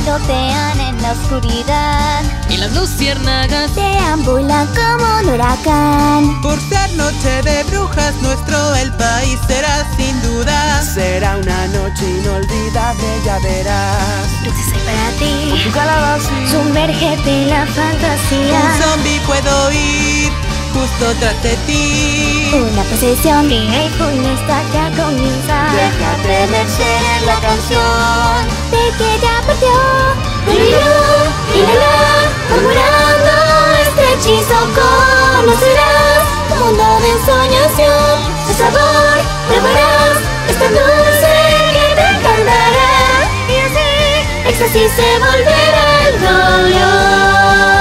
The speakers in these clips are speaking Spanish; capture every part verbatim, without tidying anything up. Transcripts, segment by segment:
rodean en la oscuridad y las luciérnagas deambulan como un huracán. Por ser noche de brujas, nuestro el país será sin duda. Será una noche inolvidable, ya verás. Dulce soy para ti, Tu calabacín. sumérgete en la fantasía. Un zombie puedo ir justo tras de ti. Una procesión que hay funesta ya comienza. Déjate vencer en la canción De que ya partió Rilú, inhala, murmurando este hechizo. Conocerás un mundo de ensoñación. Su sabor probarás, es tan dulce que te encantará. Y así, éxtasis se volverá el dolor.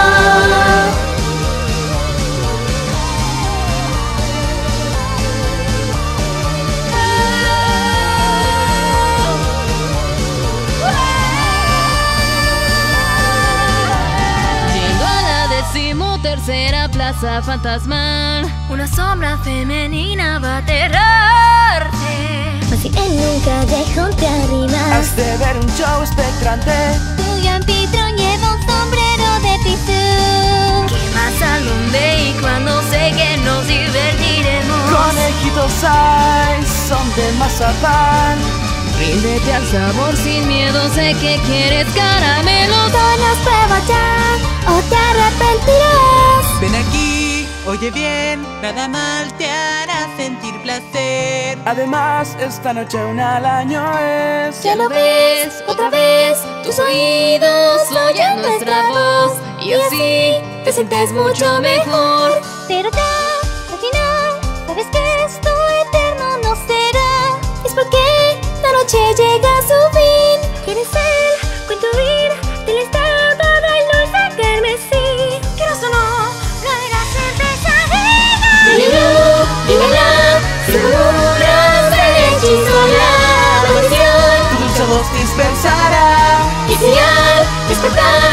Tercera plaza fantasmal, una sombra femenina va a aterrarte. Así en un callejón te arrimas. Has de ver un show espectrante. Tu anfitrión lleva un sombrero de tisú. Quemas al hombre y cuando sé que nos divertiremos. Conejitos hay, son de mazapán. ríndete al sabor sin miedo, sé que quieres caramelos. Todas pruebas ya o te arrepentirás. Ven aquí, oye bien, nada mal te hará sentir placer. Además, esta noche una al año es. Ya lo ves, otra vez, tus oídos oyen nuestra voz y así te sientes mucho mejor. Pero ya, al final, sabes que esto eterno no será. Es porque la noche llega a su fin. ¿Quieres ser? Cuento vida del estado del dulce carmesí. Quieras o no, caerás en pesadilla. Rilú, inhala, seguras el hechizo, la maldición. Tu dulce voz dispersará. Y si al despertar